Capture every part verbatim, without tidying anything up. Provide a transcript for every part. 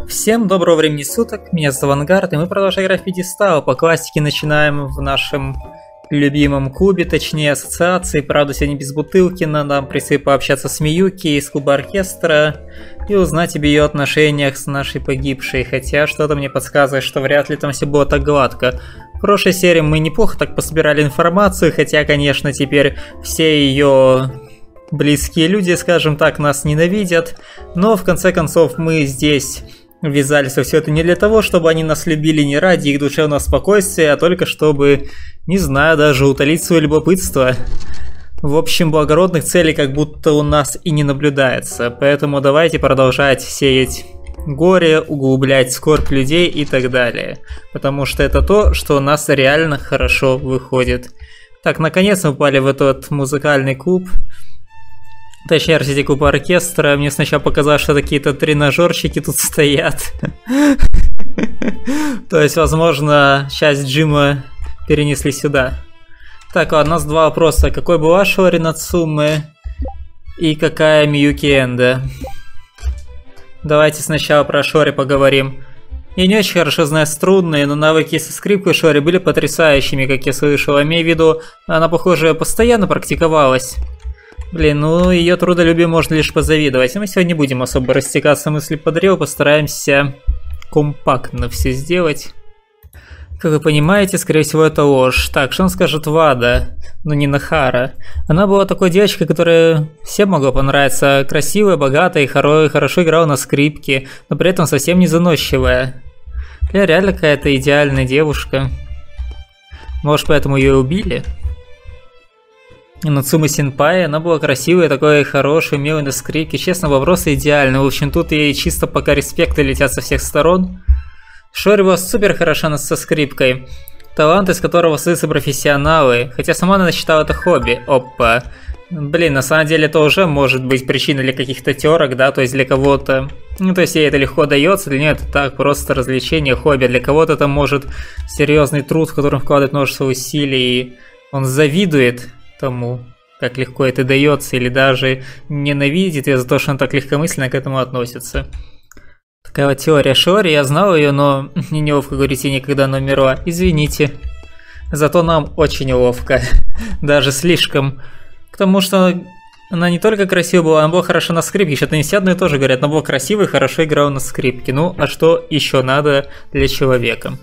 Всем доброго времени суток, меня зовут Авангард, и мы продолжаем играть в Пьедестал. По классике начинаем в нашем любимом клубе, точнее ассоциации. Правда, сегодня без Бутылкина, нам предстоит пообщаться с Миюки из клуба оркестра и узнать об ее отношениях с нашей погибшей. Хотя что-то мне подсказывает, что вряд ли там все было так гладко. В прошлой серии мы неплохо так пособирали информацию, хотя, конечно, теперь все ее близкие люди, скажем так, нас ненавидят. Но в конце концов мы здесь ввязались во все это не для того, чтобы они нас любили, не ради их душевного спокойствия, а только чтобы, не знаю, даже утолить свое любопытство. В общем, благородных целей как будто у нас и не наблюдается, поэтому давайте продолжать сеять горе, углублять скорбь людей и так далее. Потому что это то, что у нас реально хорошо выходит. Так, наконец мы попали в этот музыкальный клуб. Точнее, развитие клуба оркестра. Мне сначала показалось, что какие-то тренажерщики тут стоят. То есть, возможно, часть джима перенесли сюда. Так, ладно, у нас два вопроса. Какой была Шори Нацумэ и какая Миюки Энда? Давайте сначала про Шори поговорим. Я не очень хорошо знаю струнные, но навыки со скрипкой Шори были потрясающими, как я слышал. Имею в виду, она, похоже, постоянно практиковалась. Блин, ну ее трудолюбию можно лишь позавидовать. Мы сегодня не будем особо растекаться мысли подрел, постараемся компактно все сделать. Как вы понимаете, скорее всего это ложь. Так, что он скажет Вада, но не Нахара. Она была такой девочкой, которая всем могла понравиться. Красивая, богатая и хоро хорошо играла на скрипке, но при этом совсем не заносчивая. Бля, реально какая-то идеальная девушка. Может, поэтому ее убили? Нацума Синпай, она была красивая, такой хорошая, умелая на скрипке. Честно, вопросы идеальны. В общем, тут ей чисто пока респекты летят со всех сторон. Шори была супер хороша со скрипкой. Талант, из которого создаются профессионалы. Хотя сама она считала это хобби. Опа. Блин, на самом деле это уже может быть причиной для каких-то терок, да, то есть для кого-то... Ну, то есть ей это легко дается, для нее это так, просто развлечение, хобби. Для кого-то это может серьезный труд, в котором вкладывает множество усилий, и он завидует тому, как легко это дается, или даже ненавидит ее за то, что он так легкомысленно к этому относится. Такая вот теория Шори, я знал ее, но мне неловко говорить ей никогда она умерла. Извините. Зато нам очень неловко. Даже слишком. Потому что она не только красивая была, она была хороша на скрипке. Что-то не все одно и то же говорят. Она была красивой и хорошо играла на скрипке. Ну, а что еще надо для человека?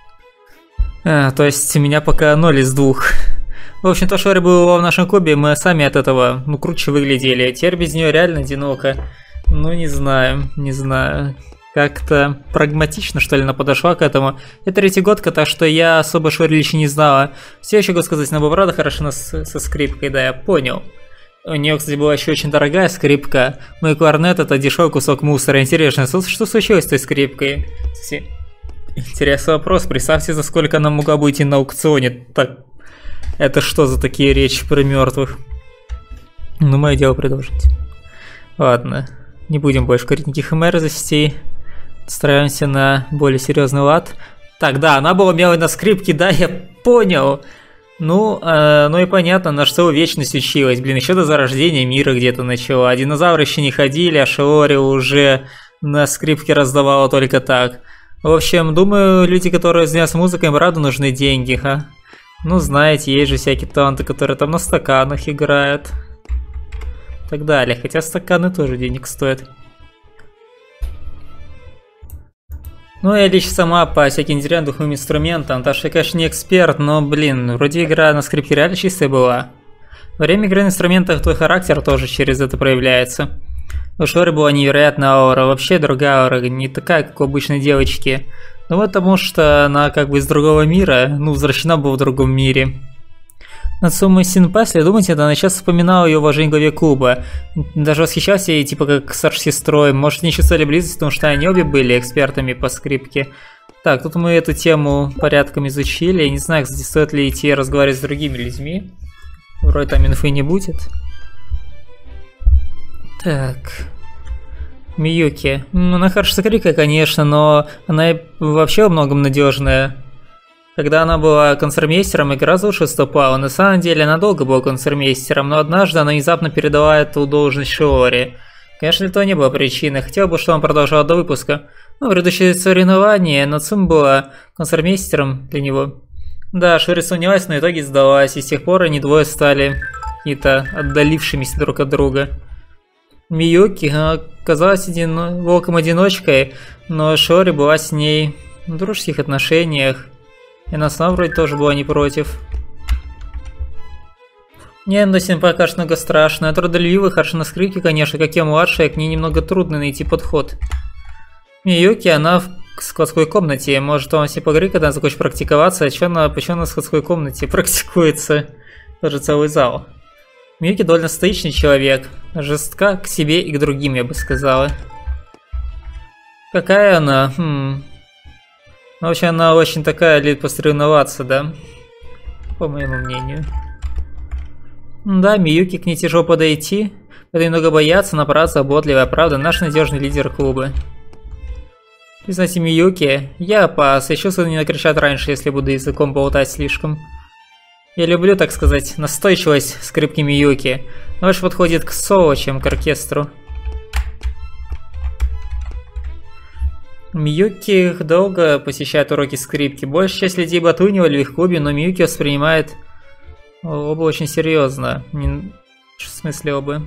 А, то есть меня пока ноль из двух. В общем, то, что Шори была в нашем клубе, мы сами от этого, ну, круче выглядели. Теперь без нее реально одиноко. Ну, не знаю, не знаю. Как-то прагматично, что ли, она подошла к этому. Это третий год, так что я особо Шори лично не знала. Все еще могу сказать, она была правда хороша со, со скрипкой, да, я понял. У нее, кстати, была еще очень дорогая скрипка. Мой кларнет — это дешевый кусок мусора. Интересно, что, что случилось с той скрипкой? Кстати, интересный вопрос. Представьте, за сколько она могла бы идти на аукционе. Так, это что за такие речи про мертвых? Ну, мое дело продолжить. Ладно, не будем больше говорить никаких мерзостей. Стараемся на более серьезный лад. Так, да, она была умелой на скрипке, да, я понял. Ну, э, ну и понятно, на что вечность училась. Блин, еще до зарождения мира где-то начала. Динозавры еще не ходили, а Шиори уже на скрипке раздавала только так. В общем, думаю, люди, которые занимаются музыкой, им правда нужны деньги, а? Ну, знаете, есть же всякие таланты, которые там на стаканах играют. И так далее. Хотя стаканы тоже денег стоят. Ну, я лично сама по всяким интересным духовым инструментам. Так что я, конечно, не эксперт, но, блин, вроде игра на скрипке реально чистая была. Во время игры на инструментах твой характер тоже через это проявляется. У Шори была невероятная аура, вообще другая аура, не такая, как у обычной девочки. Ну, потому что она как бы из другого мира, ну, возвращена была в другом мире. Нацума Синпай, если думаете, она сейчас вспоминала ее уважение главе клуба. Даже восхищался ей, типа, как старшей сестрой. Может, не чувствовали близость, потому что они обе были экспертами по скрипке. Так, тут мы эту тему порядком изучили. Я не знаю, кстати, стоит ли идти разговаривать с другими людьми. Вроде там инфы не будет. Так... Миюки. Она хорошая скрипка, конечно, но она вообще во многом надежная. Когда она была концертмейстером, игра лучше выступала. На самом деле, она долго была концертмейстером, но однажды она внезапно передала эту должность Шиори. Конечно, это не было причиной. Хотел бы, чтобы он продолжал до выпуска. Ну, предыдущее соревнование Нацуме была концертмейстером для него. Да, Шори сомневалась, но в итоге сдалась, и с тех пор они двое стали какие-то отдалившимися друг от друга. Миюки оказалась один... волком-одиночкой, но Шори была с ней в дружеских отношениях, и она сама вроде тоже была не против. Не, но симпай, кажется, много страшно. Трудолюбивый, хорошо на скрипке, конечно, как я младшая, к ней немного трудно найти подход. Миюки, она в складской комнате. Может, он все поговорит, когда она закончит практиковаться, а чё она, почему она в складской комнате практикуется? Тоже целый зал. Миюки довольно стоичный человек. Жестка к себе и к другим, я бы сказала. Какая она? Хм. Ну, вообще, она очень такая, любит посоревноваться, да? По моему мнению. Да, Миюки, к ней тяжело подойти. Это немного бояться, но правда заботливая, правда, наш надежный лидер клуба. Признайте, Миюки, я пас, еще сюда не накричат раньше, если буду языком болтать слишком. Я люблю, так сказать, настойчивость скрипки Миюки, но больше подходит к соло, чем к оркестру. Миюки долго посещает уроки скрипки. Большая часть людей батунивали в их клубе, но Миюки воспринимает оба очень серьезно. Не... В смысле оба?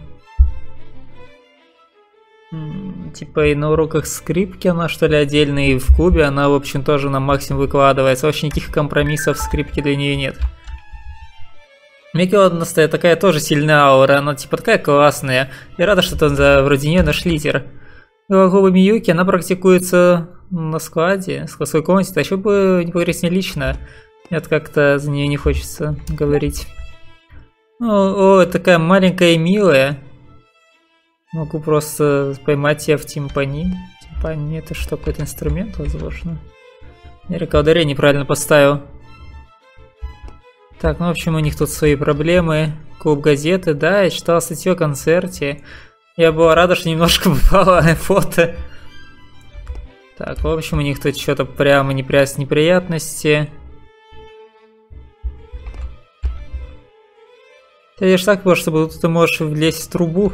Типа и на уроках скрипки она что ли отдельно, и в клубе она, в общем, тоже на максимум выкладывается. Вообще никаких компромиссов в скрипке для нее нет. Миюки Одностая такая тоже сильная аура, она типа такая классная. Я рада, что там за вроде нее наш лидер. В клубе Миюки она практикуется на складе, в складской комнате, а еще бы не поговорить с ней лично. Нет, как-то за нее не хочется говорить. О, о, такая маленькая и милая. Могу просто поймать тебя в тимпани. Тимпани это что, какой-то инструмент, возможно? Я рекордеры неправильно поставил. Так, ну в общем у них тут свои проблемы. Клуб газеты, да, я читала статью о концерте. Я была рада, что немножко попала фото. Так, в общем у них тут что-то прямо неприятности. Ты видишь так, потому что ты можешь влезть в трубу.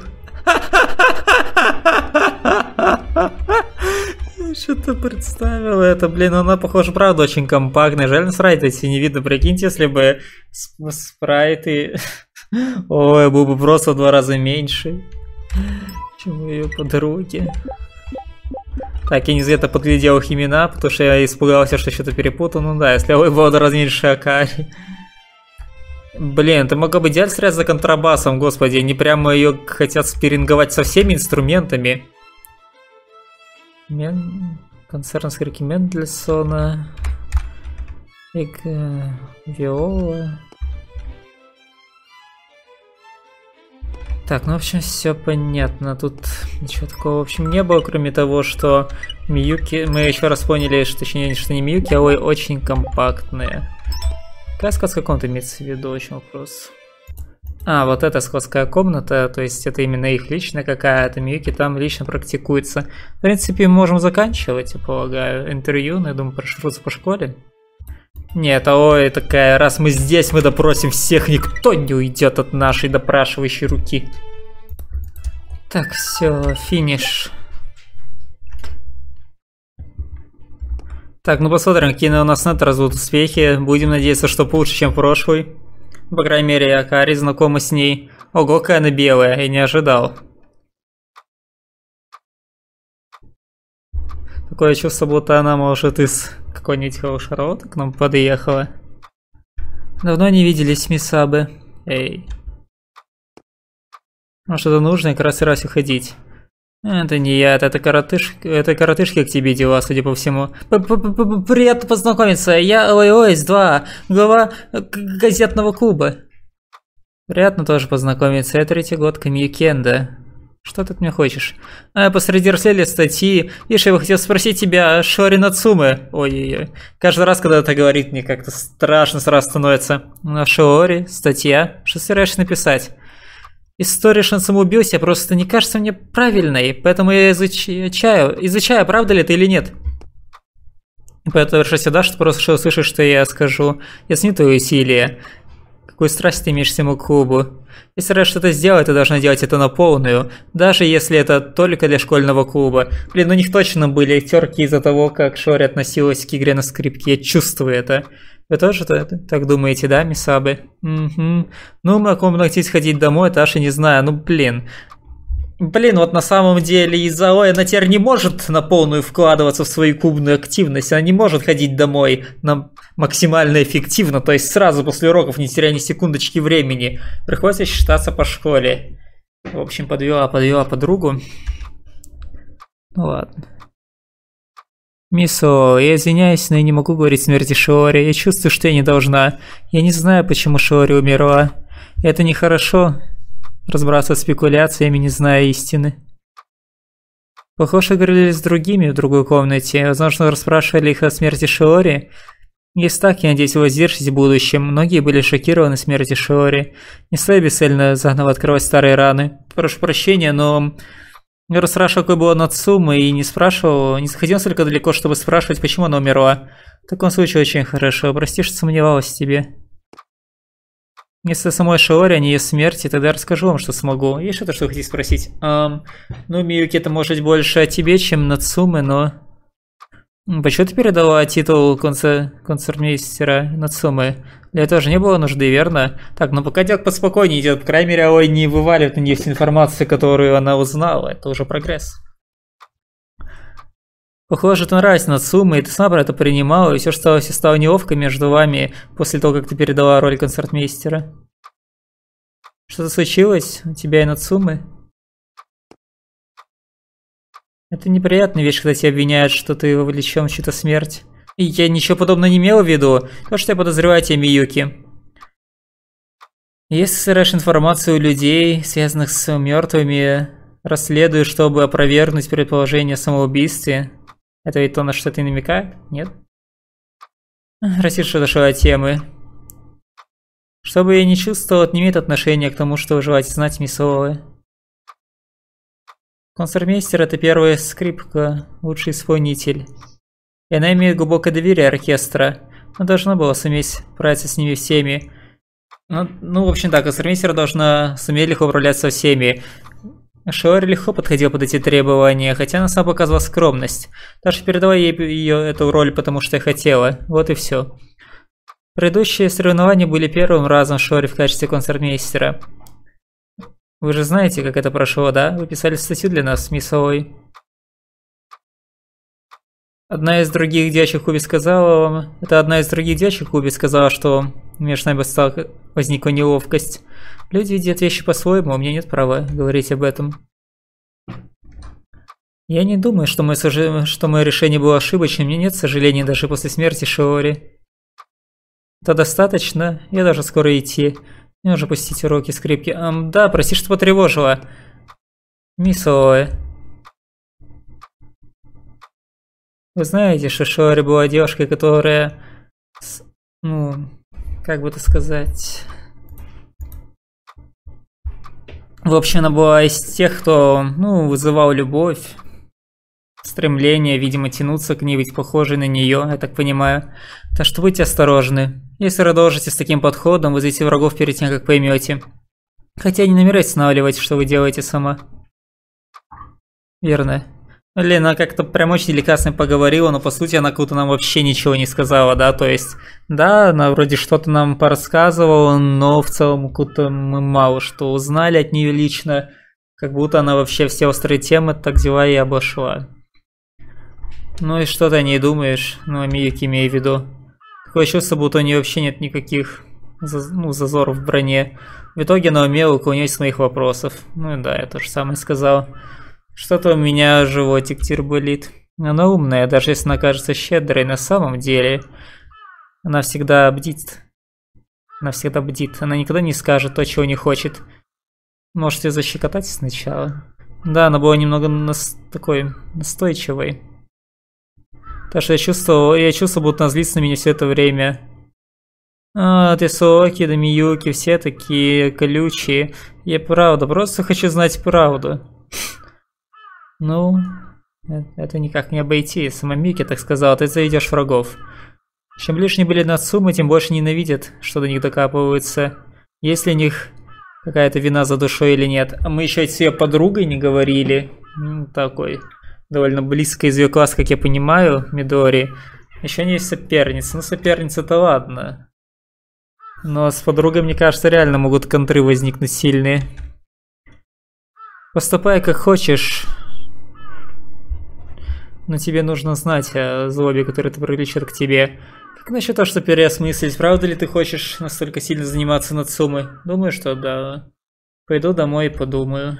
Что-то представила это, блин, она, похоже, правда очень компактная. Жаль, на спрайты эти не видно. Прикиньте, если бы спрайты... Ой, был бы просто в два раза меньше, чем ее подруги. Так, я не за это подглядел их имена, потому что я испугался, что что-то перепутал. Ну да, если ой, было в два раза меньше Акари. Блин, ты могла бы идеально стрелять за контрабасом, господи. Они прямо ее хотят спиринговать со всеми инструментами. Мен... Концерн скрипки Мендельсона. Эк... Виола. Так, ну в общем все понятно. Тут ничего такого в общем не было, кроме того, что Миюки... Мы еще раз поняли, что точнее, что не Миюки, а ой, очень компактные. Какая складская комната имеется в виду? Очень вопрос. А, вот эта складская комната, то есть это именно их личная какая-то. Миюки там лично практикуется. В принципе, можем заканчивать, я полагаю, интервью. Но я думаю, прошифруться по школе. Нет, а ой, такая, раз мы здесь, мы допросим всех, никто не уйдет от нашей допрашивающей руки. Так, все, финиш. Так, ну посмотрим, какие у нас на этот раз будут успехи. Будем надеяться, что получше, чем прошлый. По крайней мере, Акари знакома с ней. Ого, какая она белая, я не ожидал. Такое чувство, будто она, может, из какой-нибудь хорошей работы к нам подъехала. Давно не виделись, Мисабе. Эй. Может, это нужно как раз и раз уходить. Это не я, это коротышки, это коротышки к тебе дела, судя по всему. Приятно познакомиться, я ОС два, глава газетного клуба. Приятно тоже познакомиться, я третий год Камьюкенда. Что ты от меня хочешь? А, посреди расследования статьи, видишь, я бы хотел спросить тебя о Шори Нацуме. Ой-ой-ой. Каждый раз, когда это говорит, мне как-то страшно сразу становится. На Шиори, статья, что собираешься написать? История самоубийства просто не кажется мне правильной, поэтому я изучаю, изучаю, правда ли это или нет. И поэтому решаю сюда, что просто что услышишь, что я скажу. Я ценю твои усилия. какую страсть ты имеешь к всему клубу. Если раз что-то сделать, ты должна делать это на полную, даже если это только для школьного клуба. Блин, у них точно были терки из-за того, как Шори относилась к игре на скрипке, я чувствую это. Вы тоже так думаете, да, мисабы? Угу. Ну, на ком ногтись ходить домой, Таша не знаю, ну блин. Блин, вот на самом деле Изаой, она теперь не может на полную вкладываться в свою клубную активность, она не может ходить домой на максимально эффективно, то есть сразу после уроков, не теряя ни секундочки времени. Приходится считаться по школе. В общем, подвела, подвела подругу. Ну ладно. Мисо, я извиняюсь, но я не могу говорить смерти Шиори, я чувствую, что я не должна. Я не знаю, почему Шиори умерла. Это нехорошо. Разбрасывать спекуляциями, не зная истины. Похоже, говорили с другими в другой комнате. Возможно, расспрашивали их о смерти Шиори. Если так, я надеюсь, вы воздержитесь в будущем. Многие были шокированы смертью Шиори. Не стоит бесцельно заново открывать старые раны. Прошу прощения, но... Я расспрашивал, какой была Нацума, и не спрашивал, не заходил настолько далеко, чтобы спрашивать, почему она умерла. В таком случае очень хорошо. Прости, что сомневалась в тебе. Если самой Шиори, а не ее смерти, тогда я расскажу вам, что смогу. Есть что-то, что вы хотите спросить? Um, ну, Миюки, это может быть больше о тебе, чем Нацумы, но... Почему ты передала титул концер... концертмейстера Нацумы? Для этого же не было нужды, верно? Так, ну пока дело поспокойнее идет. По крайней мере, Аой не вываливает на нее всю информацию, которую она узнала. Это уже прогресс. Похоже, ты нравится Нацуме, и ты сама про это принимала, и все, что стало, стало неловко между вами после того, как ты передала роль концертмейстера. Что-то случилось у тебя и Нацумы? Это неприятная вещь, когда тебя обвиняют, что ты вовлечен в чью-то смерть. И я ничего подобного не имела в виду. То, что я подозреваю тебя, Миюки. Если собираешь информацию у людей, связанных с мертвыми, расследуешь, чтобы опровергнуть предположение о самоубийстве, это ведь то, на что ты намекает? Нет? Прости, что дошла от темы. Что бы я ни чувствовал, это не имеет отношения к тому, что вы желаете знать, мисс Оуэ. Концертмейстер — это первая скрипка, лучший исполнитель. И она имеет глубокое доверие оркестра. Она должна была суметь справиться с ними всеми. Ну, ну в общем так, концертмейстер должна суметь легко управляться со всеми. Шиори легко подходил под эти требования, хотя она сама показывала скромность. Даже передала ей ее эту роль, потому что я хотела. Вот и все. Предыдущие соревнования были первым разом Шиори в качестве концертмейстера. Вы же знаете, как это прошло, да? Вы писали статью для нас, мисс Оуэй. Одна из других девочек в клубе сказала вам... Это одна из других девочек в клубе сказала, что между нами стала... возникла неловкость. Люди видят вещи по-своему, у меня нет права говорить об этом. Я не думаю, что мое, сож... что мое решение было ошибочным, мне нет сожалений даже после смерти Шиори. Это достаточно, я должен скоро идти. Мне нужно пустить уроки скрипки. Эм, да, прости, что потревожила. Мисс Оуэ. Вы знаете, что Шиори была девушкой, которая... Ну, как бы это сказать... В общем, она была из тех, кто, ну, вызывал любовь, стремление, видимо, тянуться к ней, быть похожей на нее, я так понимаю. Так что будьте осторожны. Если продолжите с таким подходом, вызовите врагов перед тем, как поймете. Хотя не намеряйтесь останавливать, что вы делаете сама. Верно. Лена как-то прям очень деликатно поговорила, но по сути она как-то нам вообще ничего не сказала, да, то есть, да, она вроде что-то нам порассказывала, но в целом как-то мы мало что узнали от нее лично, как будто она вообще все острые темы так взяла и обошла. Ну и что ты о ней думаешь, ну, о Миюки имею в виду. Такое чувство, будто у нее вообще нет никаких ну, зазоров в броне. В итоге она умела уклонять с моих вопросов. Ну да, я то же самое сказал. Что-то у меня животик терболит. Она умная, даже если она кажется щедрой, на самом деле. Она всегда бдит. Она всегда бдит. Она никогда не скажет то, чего не хочет. Можете защекотать сначала. Да, она была немного нас... такой настойчивой. Так что я чувствовал, я чувствовал, будто она злится на меня все это время. А, ты Соки, да Миюки, все такие колючие. Я правда, просто хочу знать правду. Ну, это никак не обойти. Сама Мики так сказала, ты заведешь врагов. Чем ближе они были Нацумы, тем больше ненавидят, что до них докапываются. Есть ли у них какая-то вина за душой или нет? А мы еще с ее подругой не говорили. Ну, такой довольно близко из ее класса, как я понимаю, Мидори. Еще не есть соперница. Ну, соперница-то ладно. Но с подругой, мне кажется, реально могут контры возникнуть сильные. Поступай как хочешь. Но тебе нужно знать о злобе, которая привлечет к тебе. Как насчет того, что переосмыслить? Правда ли ты хочешь настолько сильно заниматься Нацумой? Думаю, что да. Пойду домой и подумаю.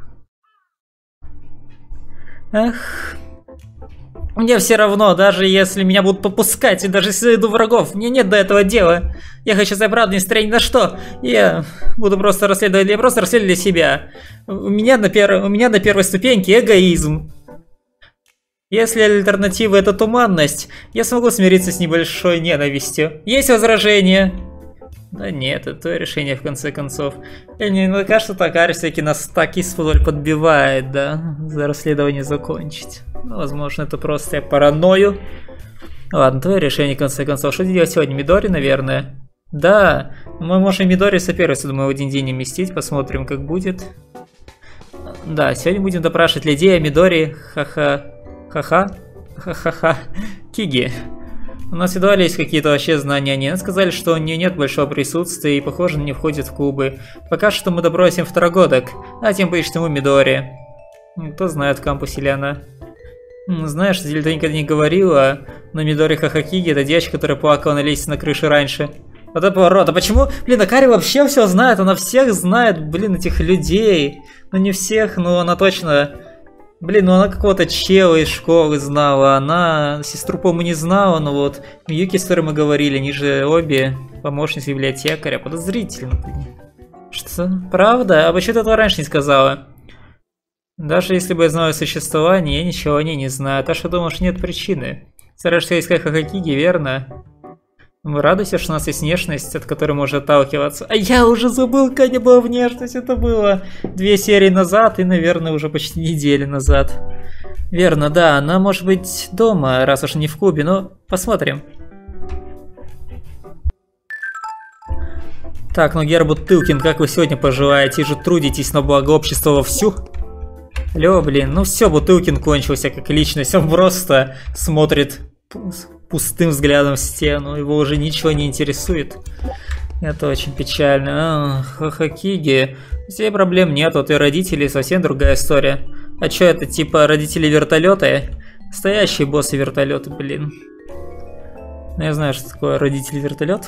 Эх. Мне все равно, даже если меня будут попускать, и даже если я иду врагов, мне нет до этого дела. Я хочу забрать настроение на что? Я буду просто расследовать, я просто расследую для себя. У меня на, пер... У меня на первой ступеньке эгоизм. Если альтернатива это туманность, я смогу смириться с небольшой ненавистью. Есть возражения? Да нет, это решение в конце концов. И мне кажется, Такари все-таки нас так исподволь подбивает, да, за расследование закончить. Ну, возможно, это просто я параною. Ладно, твое решение в конце концов. Что делать сегодня? Мидори, наверное? Да, мы можем Мидори соперницу, думаю, в один день уместить, посмотрим, как будет. Да, сегодня будем допрашивать людей о Мидори, ха-ха. Ха-ха, ха-ха-ха, Киги. У нас едва ли есть какие-то вообще знания о ней. Нам сказали, что у нее нет большого присутствия и, похоже, не входит в клубы. Пока что мы добросим второгодок, а тем поищем ему Мидори. Кто знает, в кампусе ли она. Знаешь, если ты никогда не говорила, но Мидори Хахакиги — это девочка, которая плакала на лестнице на крыше раньше. Вот это поворот. А почему, блин, Акари вообще все знает? Она всех знает, блин, этих людей. Ну не всех, но она точно... Блин, ну она какого-то чела из школы знала, она сестру, по-моему, не знала, но вот Миюки, с которой мы говорили, они же обе помощницы библиотекаря, подозрительно. Что? Правда? А почему ты этого раньше не сказала? Даже если бы я знала о существовании, я ничего о ней не знаю. Так что думаешь, нет причины. Стараешься искать Хахакиги, верно? Мы радуемся, что у нас есть внешность, от которой можно отталкиваться. А я уже забыл, какая была внешность. Это было две серии назад и, наверное, уже почти неделю назад. Верно, да, она может быть дома, раз уж не в клубе, но посмотрим. Так, ну Гер Бутылкин, как вы сегодня поживаете? Же трудитесь на благо общества вовсю? Алло, блин, ну все, Бутылкин кончился как личность, он просто смотрит пустым взглядом в стену, его уже ничего не интересует. Это очень печально. Хахакиги, здесь проблем нет, вот и родители совсем другая история. А чё это, типа родители вертолета? Настоящие боссы вертолета, блин. Ну я знаю, что такое родители вертолет.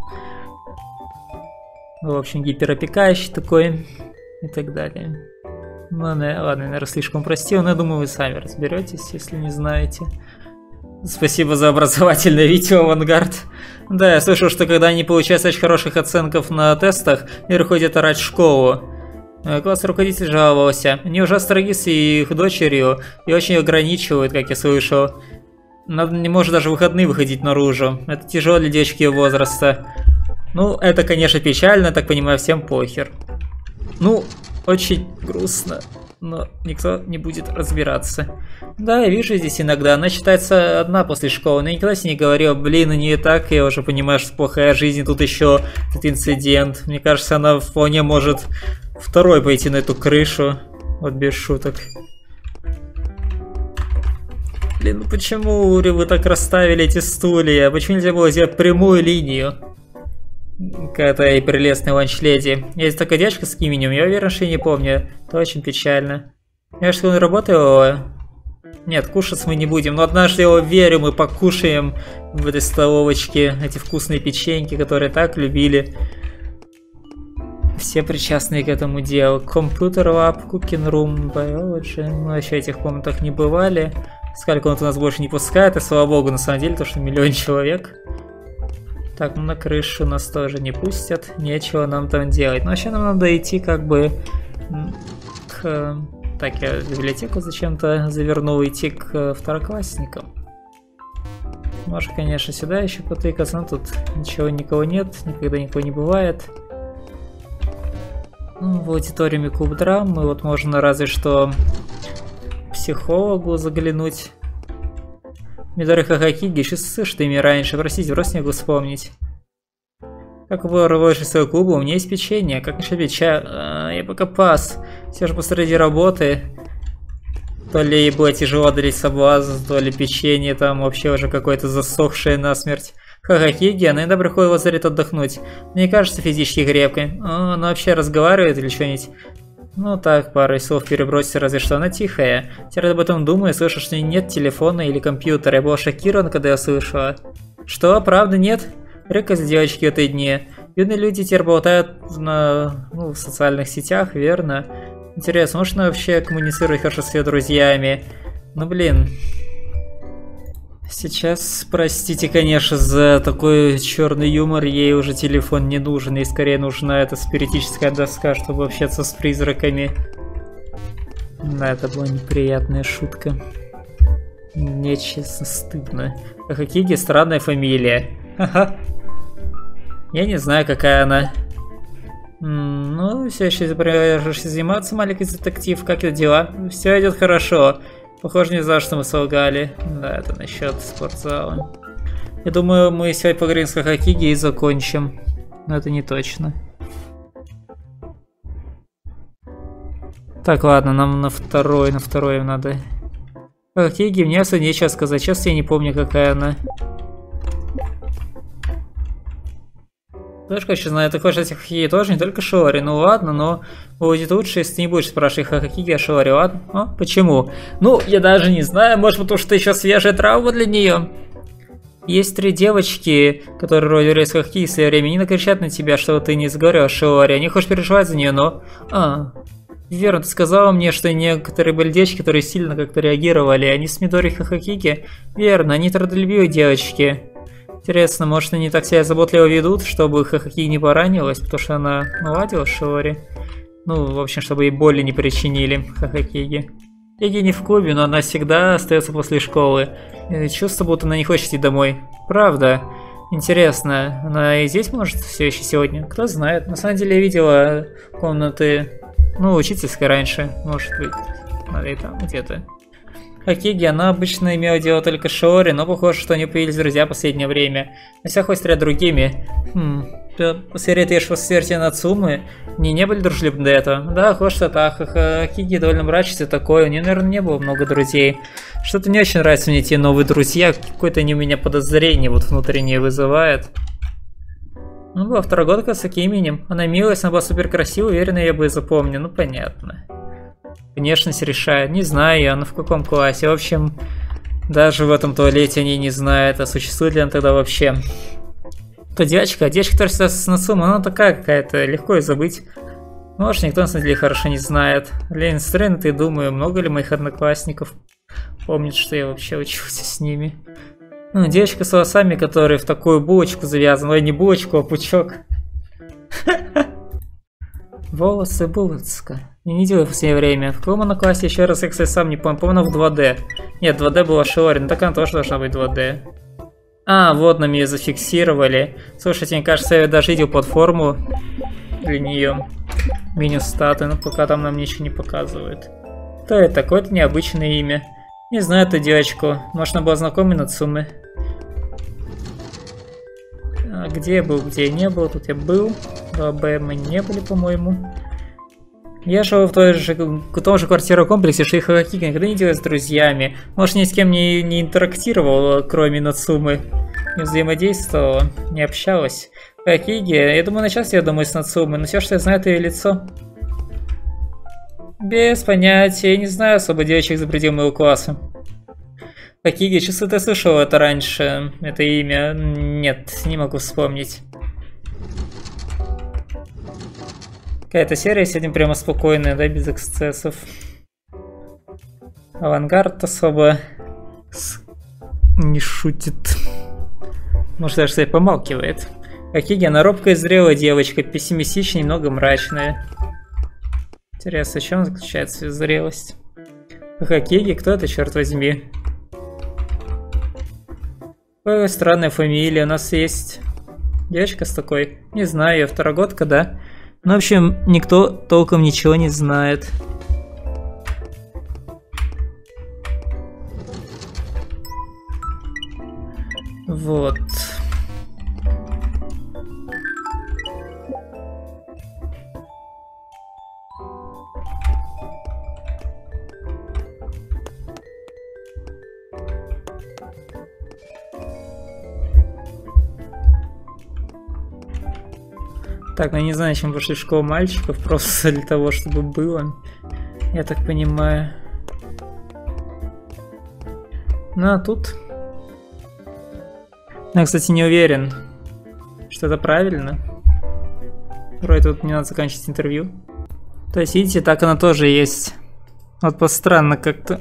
В общем, гиперопекающий такой и так далее. Ну, ладно, ладно, наверное, слишком простил, но я думаю, вы сами разберетесь, если не знаете. Спасибо за образовательное видео, Авангард. Да, я слышал, что когда они получают очень хороших оценков на тестах, мир ходит орать в школу. Классный руководитель жаловался. Они ужасно строги с их дочерью и очень ограничивают, как я слышал. Она не может даже в выходные выходить наружу. Это тяжело для девочки ее возраста. Ну, это, конечно, печально, так понимаю, всем похер. Ну, очень грустно, но никто не будет разбираться. Да, я вижу здесь иногда, она считается одна после школы, но я никогда с ней не говорил, блин, у нее так, я уже понимаю, что плохая жизнь, тут еще этот инцидент. Мне кажется, она вполне может второй пойти на эту крышу, вот без шуток. Блин, ну почему вы так расставили эти стулья? Почему нельзя было сделать прямую линию к этой прелестной ланч-леди? Есть такая девочка с именем, я уверен, что я не помню. Это очень печально. Я что, не работаю? Нет, кушать мы не будем, но однажды, я уверен, мы покушаем в этой столовочке эти вкусные печеньки, которые так любили все причастные к этому делу. Computer Lab, Cooking Room, Biology. Мы вообще в этих комнатах не бывали. Сколько он у нас больше не пускает, и слава богу, на самом деле, то что миллион человек. Так, ну на крышу нас тоже не пустят, нечего нам там делать. Но вообще нам надо идти как бы к... Так, я в библиотеку зачем-то завернул, идти к второклассникам. Может, конечно, сюда еще потыкаться, но тут ничего, никого нет, никогда никого не бывает. Ну, в аудиториуме клуб драмы, вот можно разве что к психологу заглянуть. Мидори Хахакиги, еще слышал ты меня раньше, простите, просто не могу вспомнить. Как больше своего клуба, у меня есть печенье. Как насчет чая? А, я пока пас. Все же посреди работы. То ли ей было тяжело одолеть соблазн, то ли печенье там вообще уже какое-то засохшее насмерть. Хахакиги, она иногда приходит в лазарет отдохнуть. Мне кажется, физически крепкой. О, она вообще разговаривает или что-нибудь? Ну так, парой слов перебросить, разве что она тихая. Теперь об этом думаю, слышу, что нет телефона или компьютера. Я была шокирована, когда я слышала. Что, правда нет? Редкость девочки в этой дни. Юные люди теперь болтают на, ну, в социальных сетях, верно? Интересно, может она вообще коммуницирует хорошо с ее друзьями? Ну блин. Сейчас, простите, конечно, за такой черный юмор, ей уже телефон не нужен, ей скорее нужна эта спиритическая доска, чтобы общаться с призраками. Да, это была неприятная шутка. Мне, честно, стыдно. Хахакиги — странная фамилия. Ха-ха. Я не знаю, какая она. М-м, ну, все еще продолжаешь заниматься, маленький детектив, как это дела? Все идет хорошо. Похоже, не знаю, что мы солгали. Да, это насчет спортзала. Я думаю, мы сегодня поговорим с Хахакиги и закончим. Но это не точно. Так, ладно, нам на второй, на второй надо. Хахакиги, мне особо нечего сказать. Сейчас я не помню, какая она. Тоже, конечно, знаю, ты хочешь этих Хахакиги тоже, не только Шиори. Ну ладно, но будет лучше, если ты не будешь спрашивать Хахакиги о Шиори, ладно? А, почему? Ну, я даже не знаю, может потому что еще свежая травма для нее. Есть три девочки, которые роли с Хахакиги в свое время, не накричат на тебя, что ты не заговорил о Шиори. Они хочешь переживать за нее, но... А, верно, ты сказала мне, что некоторые были девочки, которые сильно как-то реагировали. Они с Мидори Хахакиги? Верно, они трудолюбивые девочки. Интересно, может, они так себя заботливо ведут, чтобы Хахакиги не поранилась, потому что она наладила Шиори? Ну, в общем, чтобы ей боли не причинили Хахакиги. Хахакиги не в клубе, но она всегда остается после школы. И чувство, будто она не хочет идти домой. Правда. Интересно, она и здесь может все еще сегодня? Кто знает. На самом деле я видела комнаты, ну, учительской раньше. Может быть, надо и там где-то. Хахакиги, она обычно имела дело только с Шиори, но похоже, что они появились друзья в последнее время. На всех хоть ряд другими. Хм, после ретейшего смерти Нацумы они не были дружелюбны до этого. Да, хоть что так. Хахакиги довольно мрачный такой, у нее, наверное, не было много друзей. Что-то не очень нравятся мне те новые друзья, какое-то они у меня подозрение вот внутреннее вызывает. Ну, была второгодка с таким именем. Она милая, она была супер красивая, уверена, я бы и запомнил. Ну, понятно. Внешность решает. Не знаю, она в каком классе. В общем, даже в этом туалете они не знают, а существует ли она тогда вообще. То девочка, девочка, которая всегда с Нацумой, она такая какая-то, легко ее забыть. Может, никто на самом деле хорошо не знает. Для инструмента, я думаю, много ли моих одноклассников помнит, что я вообще учился с ними. Ну, девочка с волосами, которая в такую булочку завязана. Ой, не булочку, а пучок. Волосы булочка. Я не делаю в последнее время. В каком она классе, еще раз, я, кстати, сам не помню. По-моему, в два дэ. Нет, два дэ была Шиори, но так она тоже должна быть два дэ. А, вот нам ее зафиксировали. Слушайте, мне кажется, я даже видел платформу для нее. Меню статы, но пока там нам ничего не показывает. Кто это? Такое-то необычное имя. Не знаю эту девочку. Может, она была знакомой Нацумы. А где я был, где я не был? Тут я был. два бэ мы не были, по-моему. Я жил в, той же, в том же квартирном комплексе, что и Хахакиги, никогда не делал с друзьями. Может, ни с кем не, не интерактировал, кроме Нацумы. Не взаимодействовала, не общалась. Хахакиги, я думаю, начать я думаю с Нацумой, но все, что я знаю, это ее лицо. Без понятия, я не знаю особо девочек за пределами моего класса. Хахакиги, чувствую, ты слышал это раньше, это имя. Нет, не могу вспомнить. Какая-то серия сегодня прямо спокойная, да, без эксцессов. Авангард особо не шутит. Может, даже себе помалкивает. Хахакиги, она робкая и зрелая девочка, пессимистичная, немного мрачная. Интересно, в чем заключается зрелость? Хахакиги, кто это, черт возьми? Какая странная фамилия у нас есть. Девочка с такой, не знаю, ее второгодка, да? Ну, в общем, никто толком ничего не знает. Вот. Так, ну я не знаю, чем пошли в школу мальчиков, просто для того, чтобы было. Я так понимаю. Ну а тут... Я, кстати, не уверен, что это правильно. Вроде тут не надо заканчивать интервью. То есть, видите, так оно тоже есть. Вот постранно как-то.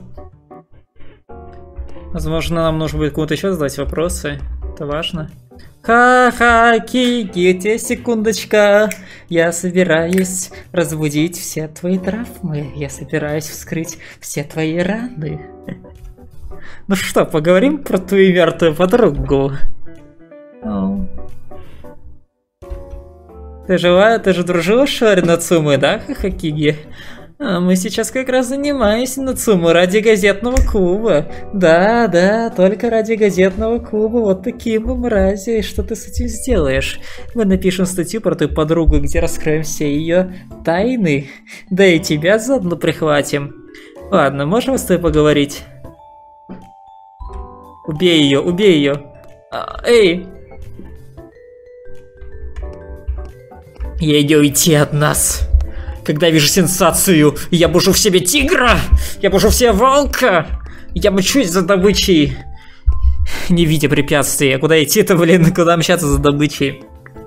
Возможно, нам нужно будет кому-то еще задать вопросы. Это важно. Ха-ха, Кики, секундочка. Я собираюсь разбудить все твои травмы. Я собираюсь вскрыть все твои раны. Ну что, поговорим про твою мертвую подругу? Oh. Ты жива? Ты же дружила с Шори Нацумой, да, Хахакиги? А мы сейчас как раз занимаемся Нацумой ради газетного клуба. Да, да, только ради газетного клуба. Вот такие мы мрази. И что ты с этим сделаешь? Мы напишем статью про твою подругу, где раскроем все ее тайны. Да и тебя заодно прихватим. Ладно, можем с тобой поговорить? Убей ее, убей ее. А, эй! Ей уйти от нас. Когда вижу сенсацию, я бужу в себе тигра, я бужу в себе волка, я мчусь за добычей, не видя препятствий. А куда идти-то, блин, куда мчаться за добычей?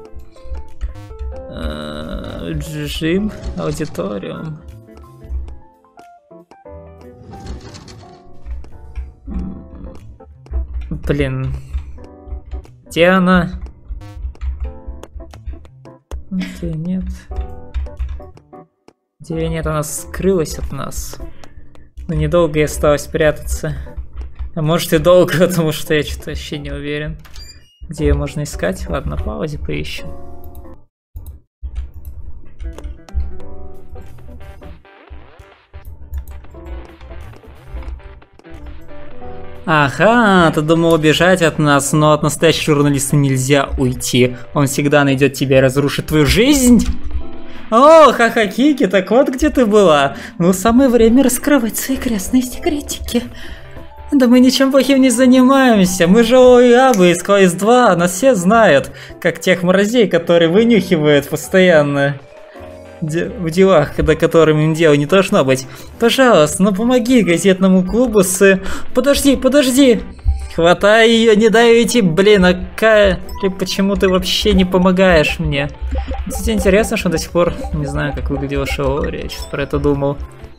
Джим, аудиториум. Блин. Где она? Где нет? Где нет, она скрылась от нас. Но недолго ей осталось прятаться. А может и долго, потому что я что-то вообще не уверен. Где ее можно искать? Ладно, паузе поищем. Ага, ты думал убежать от нас, но от настоящего журналиста нельзя уйти. Он всегда найдет тебя и разрушит твою жизнь. О, Хахакики, так вот где ты была. Ну, самое время раскрывать свои крестные секретики. Да мы ничем плохим не занимаемся. Мы же Оябы из Клайс два, нас все знают. Как тех мразей, которые вынюхивают постоянно. В делах, до которых им дела не должно быть. Пожалуйста, ну помоги газетному клубу с... Подожди, подожди! Хватай ее, не дай уйти, блин, а какая... Почему ты вообще не помогаешь мне? Кстати, интересно, что до сих пор не знаю, как выглядела Шиори, я сейчас про это думал.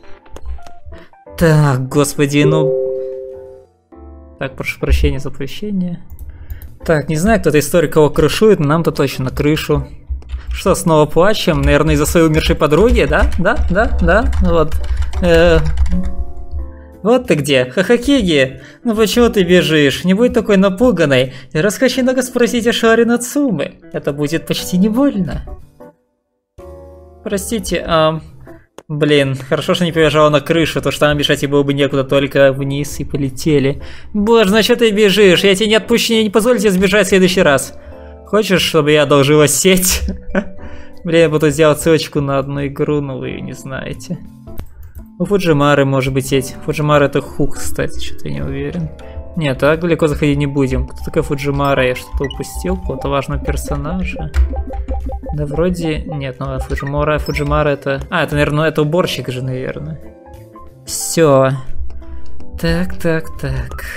Так, господи, ну... Так, прошу прощения за прощение. Так, не знаю, кто-то историк кого крышует, но нам-то точно на крышу. Что, снова плачем? Наверное, из-за своей умершей подруги, да? Да, да, да, вот. Э -э вот ты где, Хахакиги. Ну почему ты бежишь? Не будь такой напуганной. И раз хочу много спросить о Шори Нацумы. Это будет почти не больно. Простите, а... Блин, хорошо, что не побежала на крышу, то что там бежать и было бы некуда, только вниз и полетели. Боже, на что ты бежишь? Я тебя не отпущу, не позволю тебе сбежать в следующий раз. Хочешь, чтобы я одолжила сеть? Блин, я буду сделать ссылочку на одну игру, но вы ее не знаете. У Фуджимары может быть сеть. Фуджимара это хук, кстати, что-то я не уверен. Нет, так далеко заходить не будем. Кто такой Фуджимара? Я что-то упустил, какого-то важного персонажа. Да вроде... Нет, ну Фуджимара, Фуджимара это... А, это, наверное, это уборщик же, наверное. Все. Так, так, так.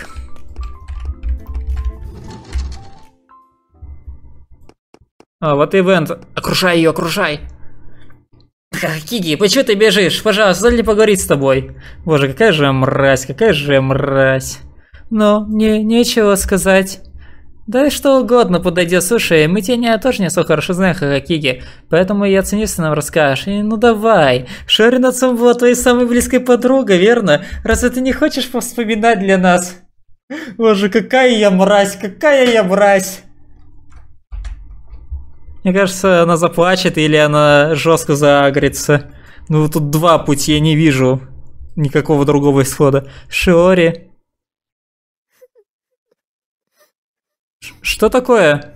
А, вот ивент. Окружай ее, окружай. Киги, почему ты бежишь? Пожалуйста, дай мне поговорить с тобой. Боже, какая же мразь, какая же мразь. Но мне нечего сказать. Да и что угодно подойдет. Слушай, мы тебя тоже не особо хорошо знаем, Хахакиги. Поэтому я ценю, если нам расскажешь. И, ну давай. Шори Нацума была твоей самой близкой подругой, верно? Разве ты не хочешь повспоминать для нас? Боже, какая я мразь, какая я мразь. Мне кажется, она заплачет или она жестко заагрится. Ну, тут два пути, я не вижу никакого другого исхода. Шиори. Что такое?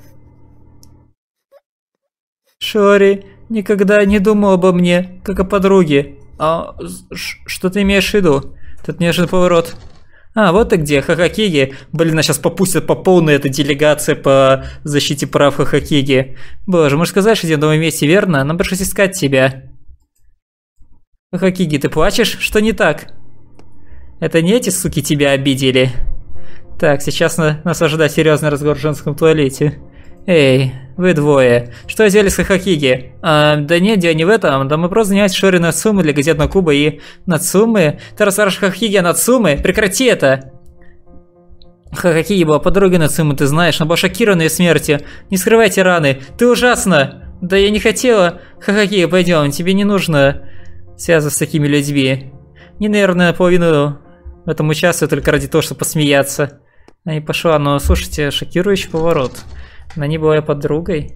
Шиори, никогда не думал обо мне, как о подруге. А что ты имеешь в виду? Тут неожиданный поворот. А, вот ты где, Хохокиги. Блин, нас сейчас попустят по полной эта делегация по защите прав Хохокиги. Боже, мы же сказали, что где в новом месте, верно? Нам пришлось искать тебя. Хохокиги, ты плачешь? Что не так? Это не эти суки тебя обидели? Так, сейчас на, нас ожидает серьезный разговор в женском туалете. Эй, вы двое. Что сделали с Хохокиги? А, да нет, дело не в этом. Да мы просто занимаемся Шори Нацумы для газетного клуба и... Нацумы? Ты расскажешь Хохокиги о Нацумы? Прекрати это! Хохокиги была подругой Нацумы, ты знаешь. Она была шокирована ее смертью. Не скрывайте раны. Ты ужасна! Да я не хотела. Хохокиги, пойдем. Тебе не нужно связываться с такими людьми. Не, наверное, наполовину в этом участвую только ради того, чтобы посмеяться. Она не пошла, но слушайте, шокирующий поворот. Она не была подругой.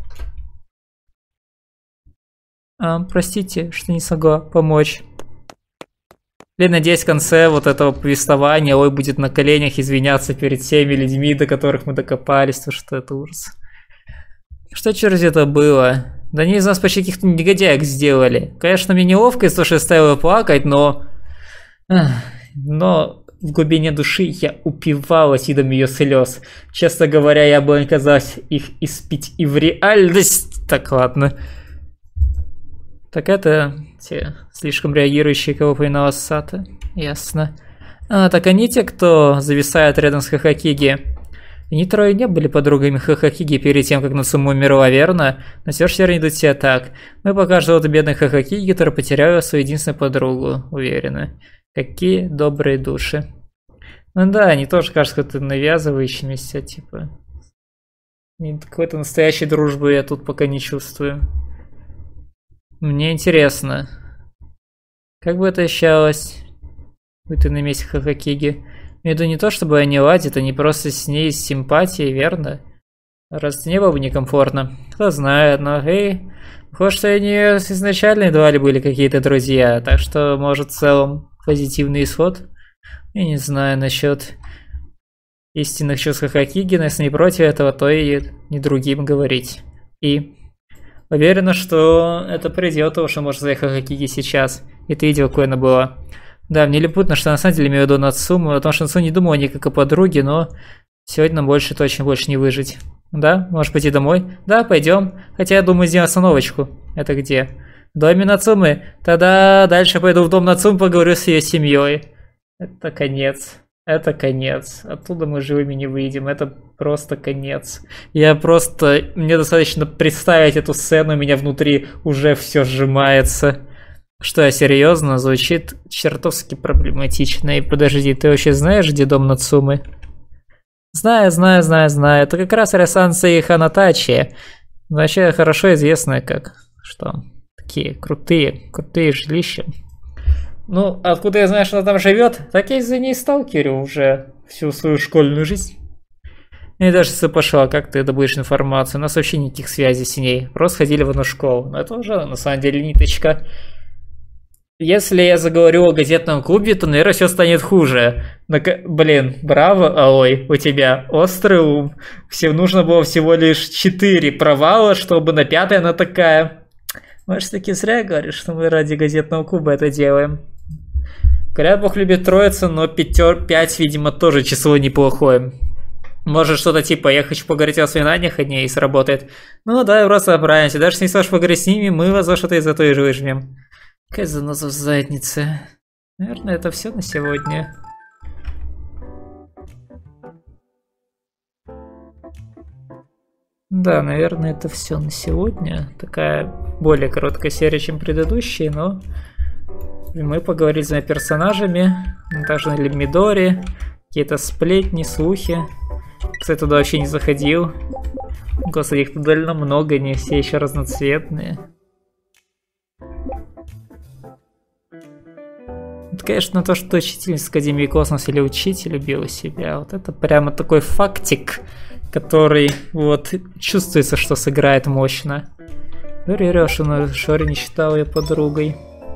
А, простите, что не смогла помочь. Я надеюсь, в конце вот этого повествования Ой будет на коленях извиняться перед всеми людьми, до которых мы докопались, потому что это ужас. Что черт это было? Да не из нас почти каких-то негодяек сделали. Конечно, мне неловко из-за того, что я ставила плакать, но... Но... В глубине души я упивалась видом ее слез. Честно говоря, я бы оказалась их испить и в реальность. Так, ладно. Так это те слишком реагирующие, кого поймала Сата. Ясно. А, так они те, кто зависает рядом с Хохокиги. Они трое не были подругами Хохокиги перед тем, как Нацума умерла, верно? Но все же все идут себя так. Мы покажем вот бедной Хохокиги, которая потеряла свою единственную подругу, уверена. Какие добрые души. Ну да, они тоже кажутся как-то навязывающимися, типа. Какой-то настоящей дружбы я тут пока не чувствую. Мне интересно, как бы это ощущалось, будь ты на месте Хохокиги. Имею в виду не то, чтобы они ладят, они просто с ней с симпатией, верно? Раз не было бы некомфортно. Кто знает, но эй, похоже, что они изначально едва ли были какие-то друзья, так что, может, в целом позитивный исход? Я не знаю насчет истинных чувств Хохокиги, но если не против этого, то и не другим говорить. И уверена, что это предел того, что может сказать Хохокиги сейчас. И ты видел, какой она была. Да, мне любопытно, что на самом деле имею в виду Нацуму, потому что Нацума не думала ни как о подруге, но сегодня нам больше точно больше не выжить. Да? Можешь пойти домой? Да, пойдем. Хотя я думаю, сделать остановочку. Это где? В доме Нацумы. Тогда дальше пойду в дом Нацумы, поговорю с ее семьей. Это конец. Это конец. Оттуда мы живыми не выйдем. Это просто конец. Я просто... Мне достаточно представить эту сцену, у меня внутри уже все сжимается. Что, серьезно? Звучит чертовски проблематично. И подожди, ты вообще знаешь, где дом Нацумы? Знаю, знаю, знаю, знаю. Это как раз Ресансей Ханатачи. Вообще хорошо известно как... Что? Такие крутые, крутые жилища. Ну, откуда я знаю, что она там живет? Так я из-за ней сталкерю уже всю свою школьную жизнь. И даже если пошла, как ты добудешь информацию? У нас вообще никаких связей с ней. Просто ходили в одну школу. Но это уже на самом деле ниточка. Если я заговорю о газетном клубе, то, наверное, все станет хуже. Но, блин, браво, Аой, у тебя острый ум. Всем нужно было всего лишь четыре провала, чтобы на пятой она такая. Может, таки зря говоришь, что мы ради газетного клуба это делаем. Говорят, Бог любит троицу, но пятер, пять, видимо, тоже число неплохое. Может, что-то типа, я хочу поговорить о воспоминаниях о ней, и сработает. Ну да, просто отправимся. Даже если не сможешь поговорить с ними, мы вас за что-то из этого и выжмем. Какая заноза в заднице. Наверное, это все на сегодня. Да, наверное, это все на сегодня. Такая более короткая серия, чем предыдущие, но мы поговорили с персонажами, даже на Мидори, какие-то сплетни, слухи. Кстати, туда вообще не заходил. Господи, их тут довольно много, они все еще разноцветные. Это, конечно, то, что учительница Академии Космоса или учитель убила себя. Вот это прямо такой фактик, который вот чувствуется, что сыграет мощно. Решено, Шори не считал ее подругой.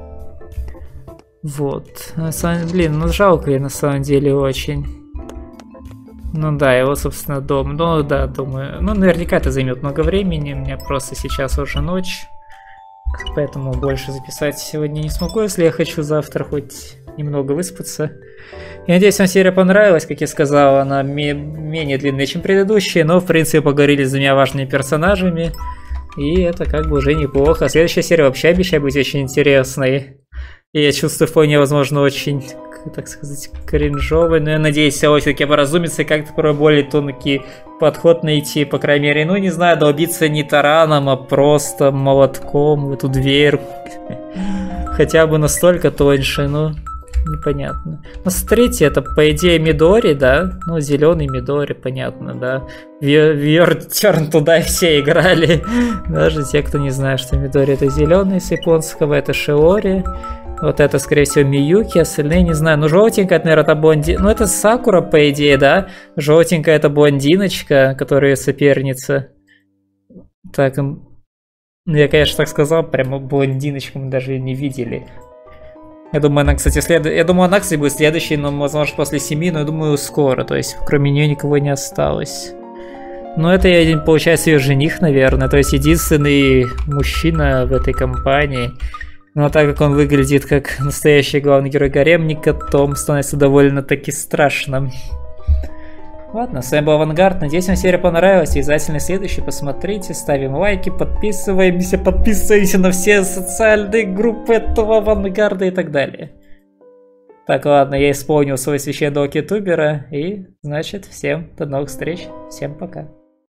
Вот. На самом, блин, ну жалко ей на самом деле очень. Ну да, его, собственно, дом. Ну да, думаю. Ну, наверняка это займет много времени. У меня просто сейчас уже ночь. Поэтому больше записать сегодня не смогу, если я хочу завтра хоть немного выспаться. Я надеюсь, вам серия понравилась. Как я сказал, она менее длинная, чем предыдущие, но в принципе поговорили с двумя важными персонажами. И это как бы уже неплохо. Следующая серия вообще обещает быть очень интересной. И я чувствую, вполне возможно, очень, так сказать, кринжовый. Но я надеюсь, все-таки образумится и как-то про более тонкий подход найти, по крайней мере. Ну, не знаю, долбиться не тараном, а просто молотком в эту дверь. Хотя бы настолько тоньше, ну, непонятно. Ну, смотрите, это, по идее, Мидори, да? Ну, зеленый Мидори, понятно, да? Вьертерн туда все играли. Даже те, кто не знает, что Мидори это зеленый с японского, это Шиори. Вот это, скорее всего, Миюки, остальные не знаю. Ну, желтенькая, это, наверное, это блондиночка. Ну, это Сакура, по идее, да? Желтенькая это блондиночка, которая ее соперница. Так, ну, я, конечно, так сказал, прямо блондиночку мы даже не видели. Я думаю, она, кстати, след... я думаю, она, кстати, будет следующей, но, возможно, после семи, но я думаю, скоро. То есть, кроме нее никого не осталось. Ну, это, получается, ее жених, наверное. То есть, единственный мужчина в этой компании. Но так как он выглядит как настоящий главный герой гаремника, то он становится довольно-таки страшным. Ладно, с вами был Авангард. Надеюсь, вам серия понравилась. Обязательно следующий посмотрите. Ставим лайки, подписываемся, подписываемся на все социальные группы этого Авангарда и так далее. Так, ладно, я исполнил свой священный долг ютубера. И, значит, всем до новых встреч. Всем пока.